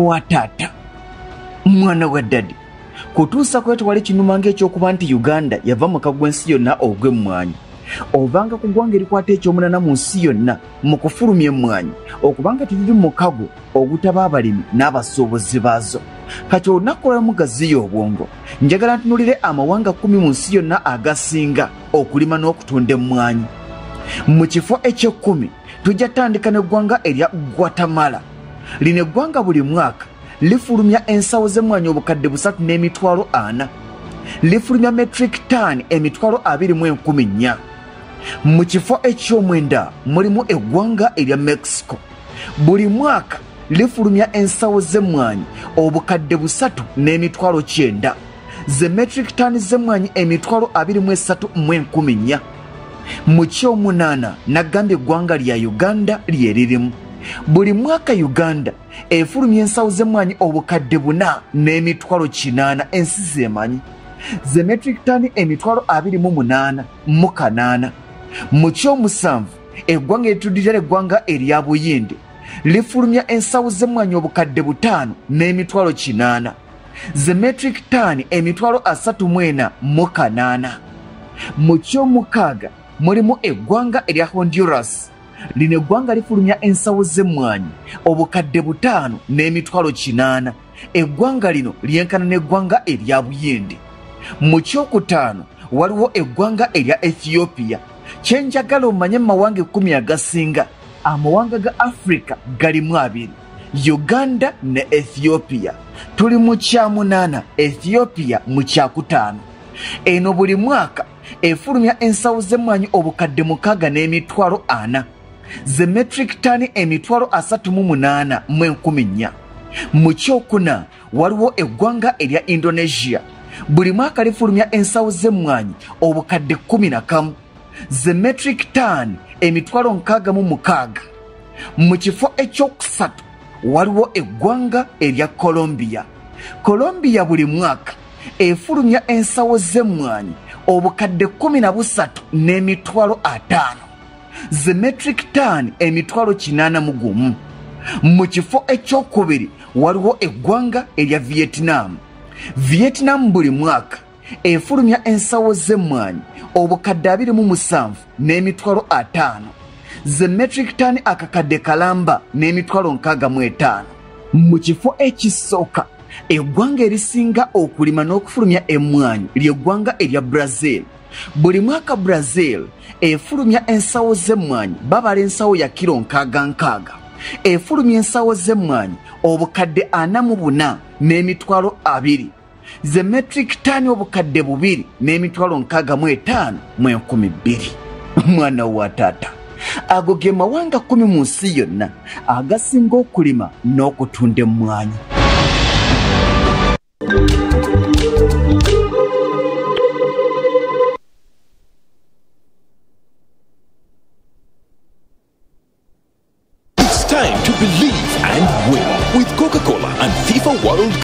wa taata mwana wa ddadi kutuusa kwetwala ekinuma ng'ekyokuba nti Uganda yava mu kagwensi yonna ogw'Emmwanyi obanga ku ggwanga erikwata ekyomunana mu nsi yonna mu kufulumya emmwanyi okubanga tuliri mu mukago ogutaba abalimi n'abasuubuzi baazo kati olunaku lwamu Gaziya Obwongo njagala ntunulire amawanga 10 mu nsi yonna agasinga okulima n'okutunda emmwanyi. Mu kifo eky'ekkumi tujja tandika n'eggwanga erya Guatemala. Lino eggwanga buli mwaka lifulumya ensawo z'emmwanyi obukadde 3.40 lifulumya metric ton 24,014. Mu kifo eky'omwenda mulimu eggwanga erya Mexico. Buli mwaka lifulumya ensawo z'emmwanyi obukadde 3.9 ze metric ton z'emmwanyi 23,014. Mu kyomunaana nagambye eggwanga lya Uganda lye lirimu. Buli mwaka Uganda efulumya ensawo z'emmwanyi obukadde 4.8 ensi zemanyi ze metric ton 28,808. Mu kyomusanvu eggwanga erituddirira eggwanga erya Buyindi lifulumya ensawo z'emmwanyi obukadde 5,800 ze metric ton 34,8. Mu kyomukaaga mulimu eggwanga erya Honduras. Lino eggwanga lifulumya ensawo z'emmwanyi obukadde 5,800. Eggwanga lino lyenkana n'eggwanga erya Buyindi. Mu kyokutaano waliwo eggwanga erya Ethiopia. Kyenjagala omanye mawanga 10 agasinga amawanga ga Africa galimu 2, Uganda ne Ethiopia. Tuli mu kyamunaana, Ethiopia mu kyakutaano. Eno buli mwaka efulumya ensawo z'emmwanyi obukadde 6,400 ze metric ton 38,410. Mu kyokuna waliwo eggwanga erya Indonesia. Buli mwaka lifulumya ensawo z'emmwanyi obukadde 11 ze metric ton 66,000. Mu kifo ekyokusatu waliwo eggwanga erya Colombia. Colombia buli mwaka efulumya ensawo z'emmwanyi obukadde 13,500 ze metric ton 81,000. Mu kifo ekyokubiri waliwo eggwanga erya Vietnam. Vietnam buli mwaka efulumya ensawo z'emmwanyi obukadde 27,500 ze metric ton akakadde kalamba n'65,000. Mu kifo ekisooka eggwanga erisinga okulima n'okufulumya emmwanyi ly'eggwanga erya Brazil. Buli mwaka Brazil efulumya ensawo z'emmwanyi babala ensawo ya kilo 60 efulumya ensawo z'emmwanyi obukadde 44,200 ze metric ton obukadde 2,65,200. Mwana wa taata ago ge mawanga 10 mu nsi yonna agasinga okulima n'okutunda emmwanyi. It's time to believe and win with Coca-Cola and FIFA World